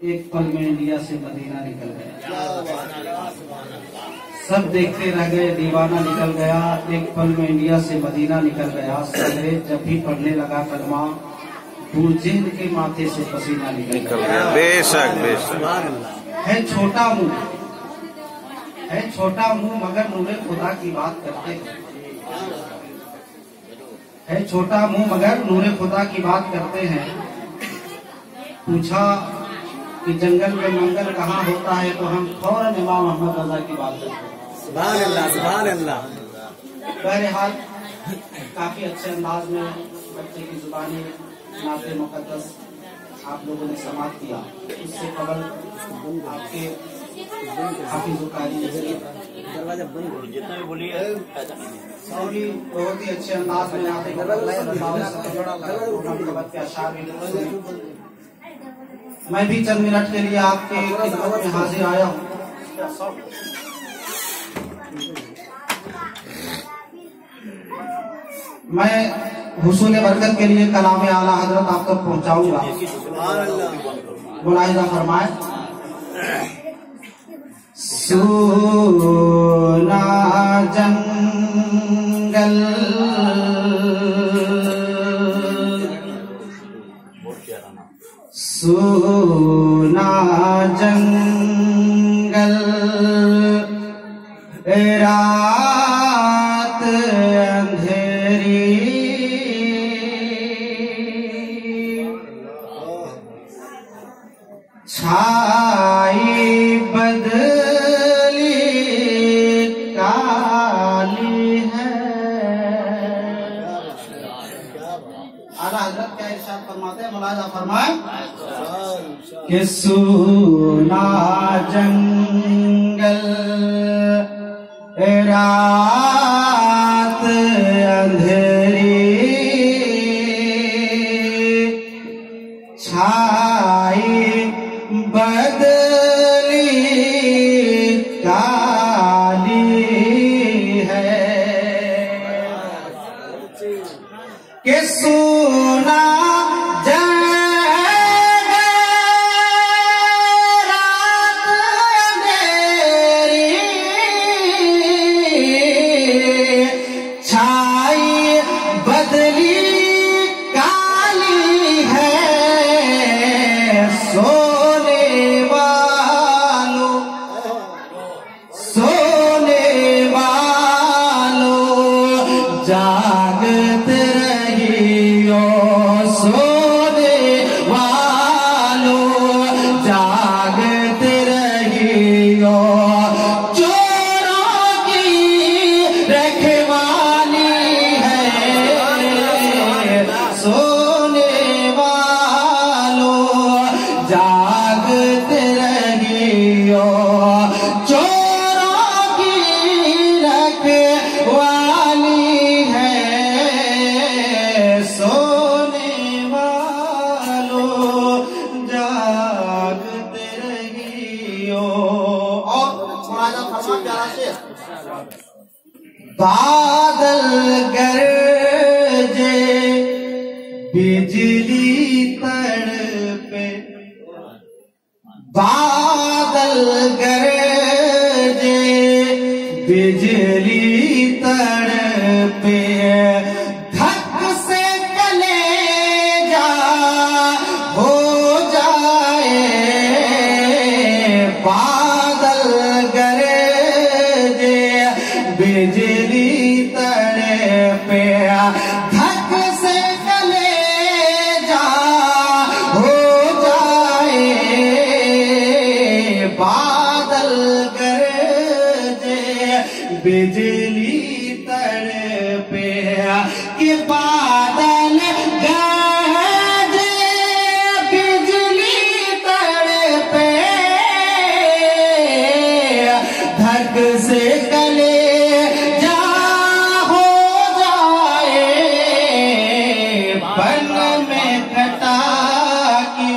एक पल में इंडिया से मदीना निकल गया। सब देखते रह गए, दीवाना निकल गया। एक पल में इंडिया से मदीना निकल गया। सवेरे जब भी पढ़ने लगा कलमा, बूढ़ के माथे से पसीना निकल गया। बेशक बेशक। है छोटा मुंह, है छोटा मुंह मगर नूरे खुदा की बात करते है। छोटा मुंह मगर नूरे खुदा की बात करते हैं। पूछा कि जंगल में मंगल कहाँ होता है, तो हम फौरन इमाम अहमद रजा की बात करते हैं। सुभान अल्लाह, सुभान अल्लाह। बहरहाल काफी अच्छे अंदाज में बच्चे की जुबानी नाते मुकद्दस आप लोगों ने समाप्त किया। इससे कबल आपके दरवाजा बंद जितना भी बोलिए सॉरी, बहुत ही अच्छे अंदाज में नाते के अशार भी। मैं भी चंद मिनट के लिए आपके खिदमत में हाजिर आया हूँ। मैं हुसूल बरकत के लिए कलाम आला हजरत आप तक पहुँचाऊंगा। मुलाहिजा फरमाए। सोना जंगल सोना जंगल रात अंधेरी छाई बदली काली है। आला हजरत क्या इरशाद फरमाते हैं, मुलाहिजा फरमाए कि सोना जंगल रात अंधेरी छाई बदली काली है। कि सोना जागत रहियो सोने वालों, जागत रहियो चोरों की रखवाली है। सोने वालों जागत रहियो चोरों की रखवाली है। सोने वालों जागते रहियो। और बादल गरजे बिजली तड़पे, बादल गरजे बिजली तड़पे, धक से कलेजा हो जाए। बादल गरजे बिजली तड़पे, धक से कलेजा हो जाए। बादल गरजे बिजली तड़पे, कि बादल गरजे बिजली तड़पे, धक से कलेजा हो जाए। बन में घटा की,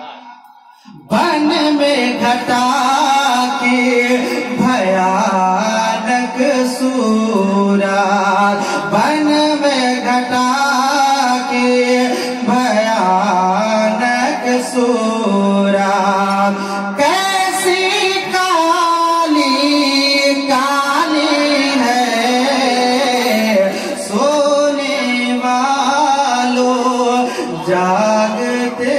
बन में घटा की भयानक सूरत, बन में घटा की भयानक सूरत। भागते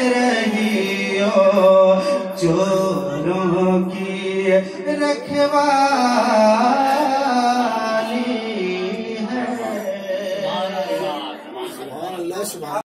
रहियो चोरों की रखवाली।